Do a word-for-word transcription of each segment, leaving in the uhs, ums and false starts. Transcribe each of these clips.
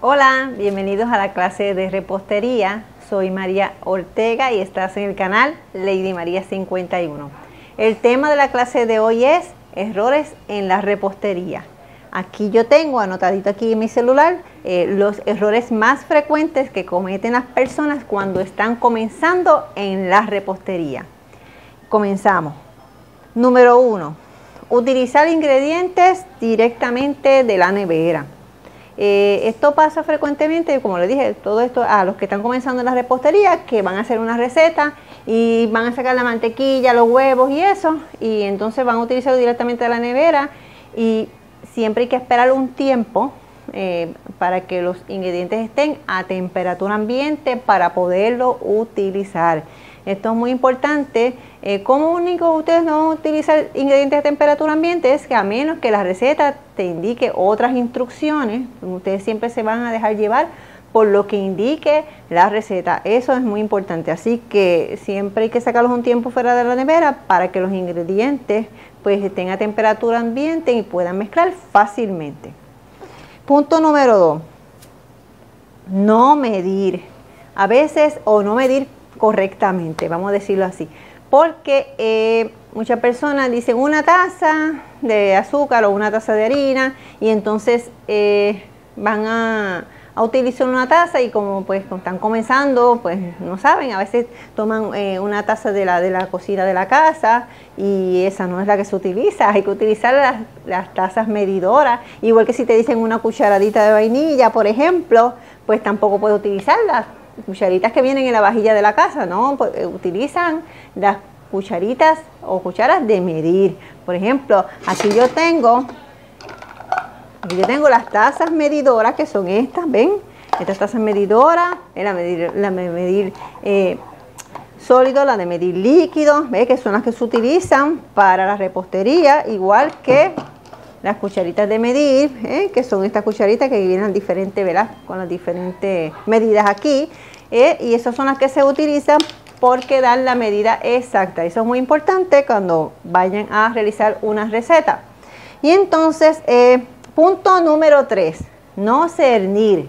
Hola, bienvenidos a la clase de repostería. Soy María Ortega y estás en el canal Lady María cincuenta y uno. El tema de la clase de hoy es errores en la repostería. Aquí yo tengo anotadito aquí en mi celular eh, los errores más frecuentes que cometen las personas cuando están comenzando en la repostería. Comenzamos. Número uno, utilizar ingredientes directamente de la nevera. Eh, esto pasa frecuentemente, como les dije, todo esto a los que están comenzando en la repostería, que van a hacer una receta y van a sacar la mantequilla, los huevos y eso, y entonces van a utilizarlo directamente de la nevera, y siempre hay que esperar un tiempo eh, para que los ingredientes estén a temperatura ambiente para poderlo utilizar. Esto es muy importante. Eh, ¿Cómo único ustedes no van a utilizar ingredientes de temperatura ambiente? Es que a menos que la receta te indique otras instrucciones, ustedes siempre se van a dejar llevar por lo que indique la receta. Eso es muy importante. Así que siempre hay que sacarlos un tiempo fuera de la nevera para que los ingredientes pues estén a temperatura ambiente y puedan mezclar fácilmente. Punto número dos. No medir. A veces, o no medir correctamente, vamos a decirlo así, porque eh, muchas personas dicen una taza de azúcar o una taza de harina y entonces eh, van a, a utilizar una taza y como pues están comenzando, pues no saben, a veces toman eh, una taza de la, de la cocina de la casa y esa no es la que se utiliza. Hay que utilizar las, las tazas medidoras, igual que si te dicen una cucharadita de vainilla, por ejemplo, pues tampoco puedes utilizarlas. Cucharitas que vienen en la vajilla de la casa, ¿no? Pues, eh, utilizan las cucharitas o cucharas de medir. Por ejemplo, aquí yo tengo, aquí yo tengo las tazas medidoras, que son estas, ¿ven? Estas tazas medidoras, la medir, la de medir eh, sólido, la de medir líquido, ¿ves? Que son las que se utilizan para la repostería, igual que las cucharitas de medir, ¿eh? Que son estas cucharitas que vienen diferentes, ¿verdad? Con las diferentes medidas aquí, ¿eh? Y esas son las que se utilizan porque dan la medida exacta. Eso es muy importante cuando vayan a realizar una receta. Y entonces, eh, punto número tres, no cernir.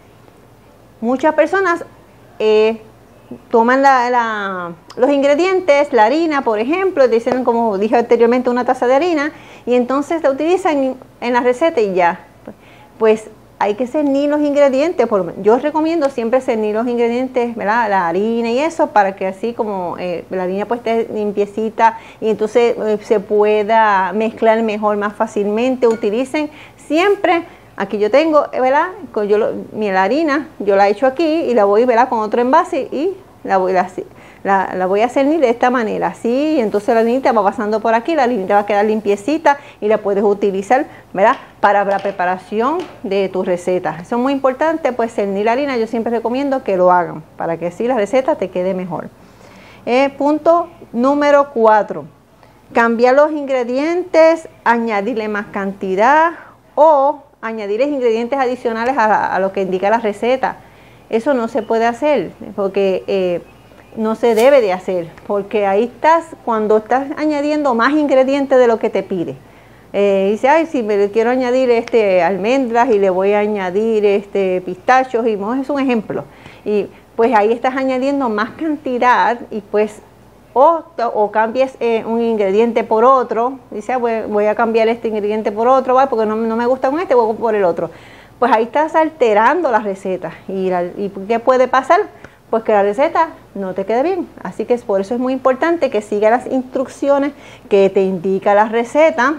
Muchas personas eh, toman la, la, los ingredientes, la harina, por ejemplo, dicen, como dije anteriormente, una taza de harina, y entonces la utilizan en la receta y ya. Pues hay que cernir los ingredientes. Por, yo recomiendo siempre cernir los ingredientes, ¿verdad? La harina y eso, para que así como eh, la harina pues esté limpiecita y entonces eh, se pueda mezclar mejor, más fácilmente. Utilicen siempre. Aquí yo tengo, ¿verdad? Yo lo, mi, la harina, yo la echo aquí y la voy, ¿verdad? Con otro envase y la voy, la, la, la voy a cernir de esta manera, así, y entonces la harinita va pasando por aquí, la harinita va a quedar limpiecita y la puedes utilizar, ¿verdad? Para la preparación de tu receta. Eso es muy importante, pues cernir la harina, yo siempre recomiendo que lo hagan, para que así la receta te quede mejor. Eh, punto número cuatro, cambiar los ingredientes, añadirle más cantidad o añadir ingredientes adicionales a, a lo que indica la receta. Eso no se puede hacer, porque eh, no se debe de hacer, porque ahí estás, cuando estás añadiendo más ingredientes de lo que te pide. Eh, dice, ay, si me quiero añadir este, almendras y le voy a añadir este, pistachos, y no, es un ejemplo. Y pues ahí estás añadiendo más cantidad y pues O, o cambies eh, un ingrediente por otro, dice, ah, voy, voy a cambiar este ingrediente por otro, ¿vale? Porque no, no me gusta con este, voy por el otro. Pues ahí estás alterando la receta. ¿Y, la, ¿Y qué puede pasar? Pues que la receta no te quede bien. Así que por eso es muy importante que sigas las instrucciones que te indica la receta,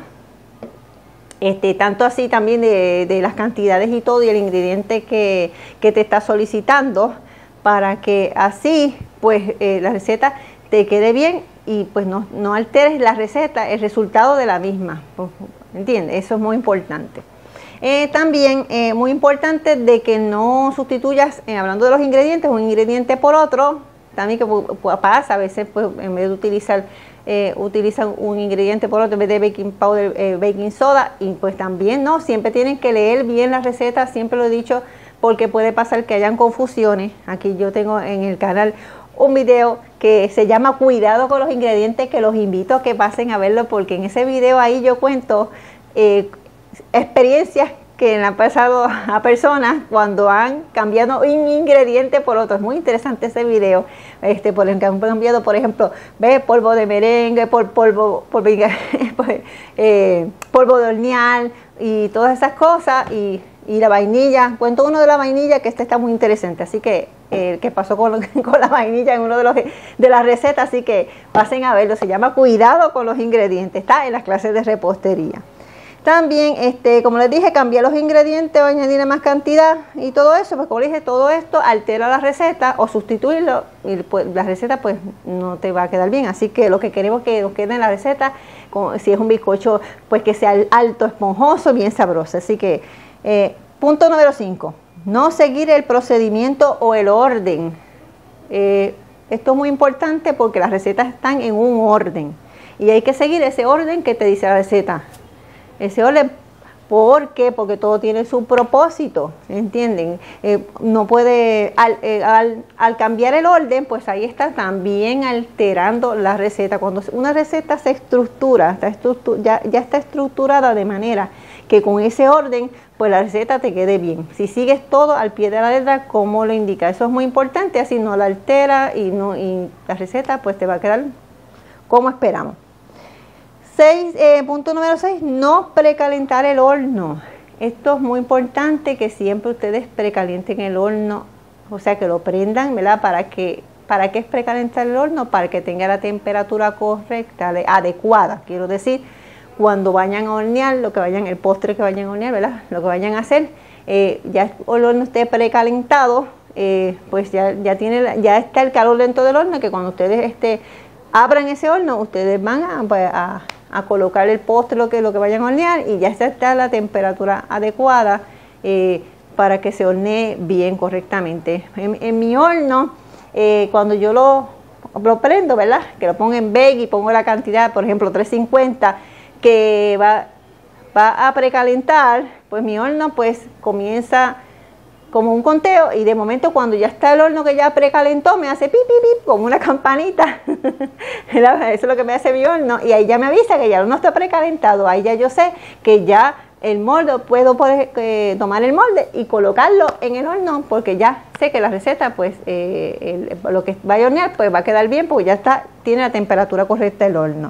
este, tanto así también de, de las cantidades y todo, y el ingrediente que, que te está solicitando, para que así pues eh, la receta te quede bien y pues no, no alteres la receta, el resultado de la misma, ¿entiendes? Eso es muy importante. Eh, también eh, muy importante de que no sustituyas, eh, hablando de los ingredientes, un ingrediente por otro. También que pasa, a veces pues en vez de utilizar, eh, utilizan un ingrediente por otro, en vez de baking powder, eh, baking soda, y pues también no, siempre tienen que leer bien la receta, siempre lo he dicho, porque puede pasar que hayan confusiones. Aquí yo tengo en el canal un video que se llama Cuidado con los ingredientes, que los invito a que pasen a verlo, porque en ese video ahí yo cuento eh, experiencias que le han pasado a personas cuando han cambiado un ingrediente por otro. Es muy interesante ese video, este, por el que han cambiado, por ejemplo, ve polvo de merengue, por polvo, polvo, eh, polvo de hornear y todas esas cosas, y, y la vainilla. Cuento uno de la vainilla que este está muy interesante, así que eh, que pasó con, con la vainilla en uno de los de las recetas, así que pasen a verlo. Se llama Cuidado con los ingredientes, está en las clases de repostería. También, este, como les dije, cambiar los ingredientes o añadirle más cantidad y todo eso, pues como les dije, todo esto altera la receta, o sustituirlo y pues, la receta pues no te va a quedar bien. Así que lo que queremos que nos quede en la receta, como si es un bizcocho, pues que sea alto, esponjoso, bien sabroso. Así que, eh, punto número cinco, no seguir el procedimiento o el orden. Eh, esto es muy importante porque las recetas están en un orden y hay que seguir ese orden que te dice la receta. Ese orden, ¿por qué? Porque todo tiene su propósito, ¿entienden? Eh, no puede, al, eh, al, al cambiar el orden, pues ahí está también alterando la receta. Cuando una receta se estructura, está estructura ya, ya está estructurada de manera que con ese orden, pues la receta te quede bien. Si sigues todo al pie de la letra, como lo indica, eso es muy importante, así no la altera y, no, y la receta pues te va a quedar como esperamos. Seis, eh, punto número seis, no precalentar el horno. Esto es muy importante, que siempre ustedes precalienten el horno, o sea que lo prendan, ¿verdad? ¿Para que, para qué es precalentar el horno? Para que tenga la temperatura correcta, adecuada, quiero decir, cuando vayan a hornear, lo que vayan, el postre que vayan a hornear, ¿verdad? Lo que vayan a hacer, eh, ya el horno esté precalentado, eh, pues ya, ya, tiene, ya está el calor dentro del horno, que cuando ustedes este, abran ese horno, ustedes van a, a a colocar el postre, lo que, lo que vayan a hornear, y ya está la temperatura adecuada eh, para que se hornee bien correctamente. En, en mi horno, eh, cuando yo lo, lo prendo, ¿verdad? Que lo pongo en bake y pongo la cantidad, por ejemplo, trescientos cincuenta, que va, va a precalentar, pues mi horno pues comienza como un conteo, y de momento cuando ya está el horno que ya precalentó, me hace pip, pip, pip, como una campanita. Eso es lo que me hace mi horno, y ahí ya me avisa que ya el horno está precalentado. Ahí ya yo sé que ya el molde, puedo poder, eh, tomar el molde y colocarlo en el horno, porque ya sé que la receta, pues eh, el, lo que vaya a hornear, pues va a quedar bien, porque ya está, tiene la temperatura correcta el horno.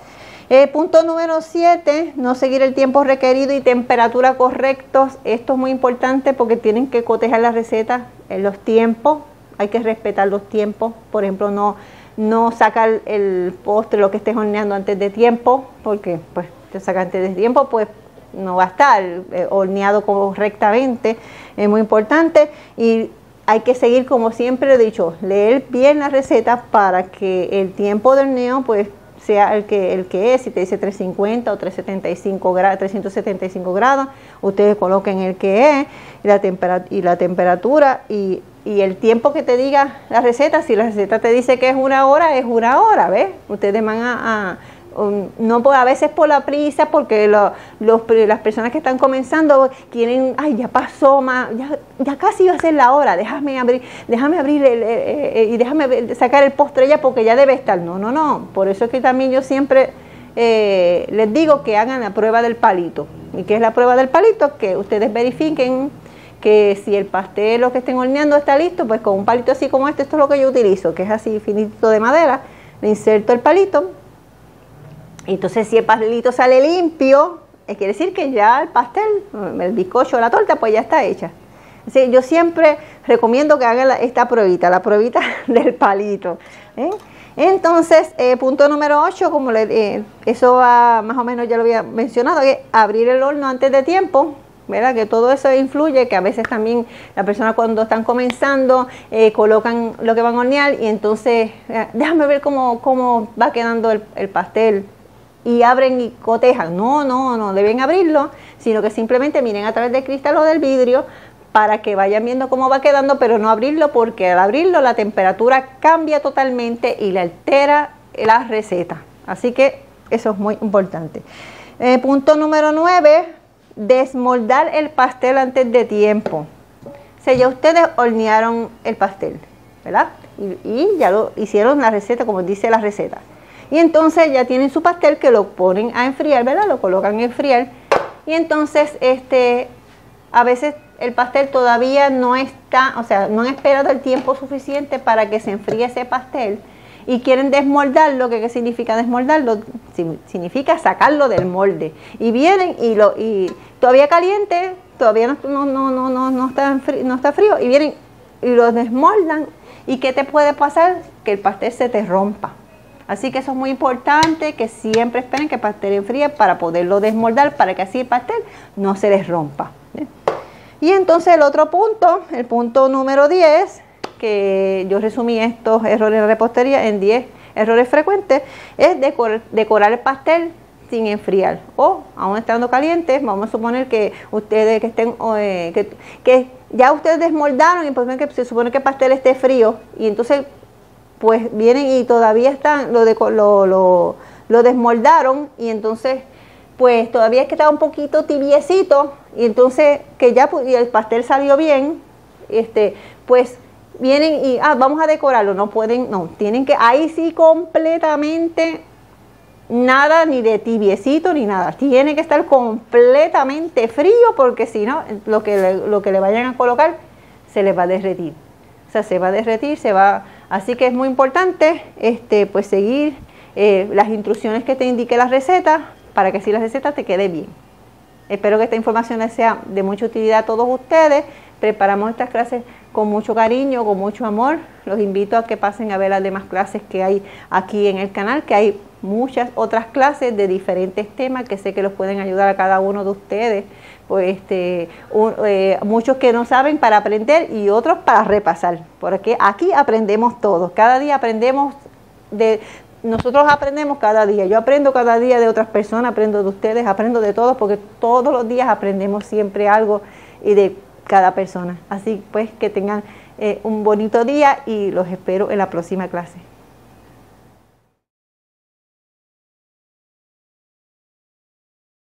Eh, punto número siete, no seguir el tiempo requerido y temperatura correctos. Esto es muy importante porque tienen que cotejar la receta en los tiempos. Hay que respetar los tiempos. Por ejemplo, no, no sacar el postre, lo que estés horneando antes de tiempo, porque pues te saca antes de tiempo, pues no va a estar eh, horneado correctamente. Es muy importante, y hay que seguir, como siempre he dicho, leer bien la receta para que el tiempo de horneo pues sea el que, el que es. Si te dice trescientos cincuenta o trescientos setenta y cinco grados, trescientos setenta y cinco grados, ustedes coloquen el que es, y la, tempera, y la temperatura y, y el tiempo que te diga la receta. Si la receta te dice que es una hora, es una hora, ¿ves? Ustedes van a... a Um, no por, a veces por la prisa, porque lo, los, las personas que están comenzando quieren, ay, ya pasó, ma, ya, ya casi va a ser la hora, déjame abrir, déjame abrir el, el, el, y déjame sacar el postre ya, porque ya debe estar. No, no, no, por eso es que también yo siempre eh, les digo que hagan la prueba del palito. ¿Y qué es la prueba del palito? Que ustedes verifiquen que si el pastel, lo que estén horneando, está listo, pues con un palito así como este, esto es lo que yo utilizo, que es así finito de madera, le inserto el palito. Entonces, si el pastelito sale limpio, quiere decir que ya el pastel, el bizcocho o la torta, pues ya está hecha. Así, yo siempre recomiendo que hagan la, esta pruebita, la pruebita del palito. ¿eh? Entonces, eh, punto número ocho, como le, eh, eso va, más o menos ya lo había mencionado, que abrir el horno antes de tiempo, ¿verdad? Que todo eso influye, que a veces también la persona cuando están comenzando eh, colocan lo que van a hornear, y entonces, eh, déjame ver cómo, cómo va quedando el, el pastel. Y abren y cotejan. No, no, no deben abrirlo, sino que simplemente miren a través del cristal o del vidrio para que vayan viendo cómo va quedando, pero no abrirlo, porque al abrirlo la temperatura cambia totalmente y le altera la receta. Así que eso es muy importante. Eh, punto número nueve, desmoldar el pastel antes de tiempo. O sea, ya ustedes hornearon el pastel, ¿verdad? Y, y ya lo hicieron la receta, como dice la receta. Y entonces ya tienen su pastel, que lo ponen a enfriar, ¿verdad? Lo colocan a enfriar. Y entonces este, a veces el pastel todavía no está, o sea, no han esperado el tiempo suficiente para que se enfríe ese pastel y quieren desmoldarlo. ¿Qué, qué significa desmoldarlo? Significa sacarlo del molde. Y vienen y lo y todavía caliente, todavía no, no, no, no, no, no, está, frío, no está frío, y vienen y lo desmoldan. ¿Y qué te puede pasar? Que el pastel se te rompa. Así que eso es muy importante, que siempre esperen que el pastel enfríe para poderlo desmoldar, para que así el pastel no se les rompa. ¿Bien? Y entonces el otro punto, el punto número diez, que yo resumí estos errores de repostería en diez errores frecuentes, es decor, decorar el pastel sin enfriar. O, aún estando caliente, vamos a suponer que ustedes que estén, eh, que, que ya ustedes desmoldaron y pues ven que se supone que el pastel esté frío, y entonces pues vienen y todavía están, lo, de, lo, lo, lo desmoldaron, y entonces pues todavía es que está un poquito tibiecito, y entonces que ya y el pastel salió bien, este pues vienen y ah, vamos a decorarlo. No pueden, no, tienen que, ahí sí completamente nada ni de tibiecito ni nada, tiene que estar completamente frío, porque si no, lo que le, lo que le vayan a colocar se les va a derretir, o sea, se va a derretir, se va. Así que es muy importante este, pues seguir eh, las instrucciones que te indique la receta, para que así la receta te quede bien. Espero que esta información les sea de mucha utilidad a todos ustedes. Preparamos estas clases con mucho cariño, con mucho amor. Los invito a que pasen a ver las demás clases que hay aquí en el canal, que hay muchas otras clases de diferentes temas que sé que los pueden ayudar a cada uno de ustedes. Pues este, un, eh, muchos que no saben para aprender y otros para repasar, porque aquí aprendemos todos, cada día aprendemos de, nosotros aprendemos cada día, yo aprendo cada día de otras personas, aprendo de ustedes, aprendo de todos, porque todos los días aprendemos siempre algo y de cada persona. Así pues que tengan eh, un bonito día y los espero en la próxima clase.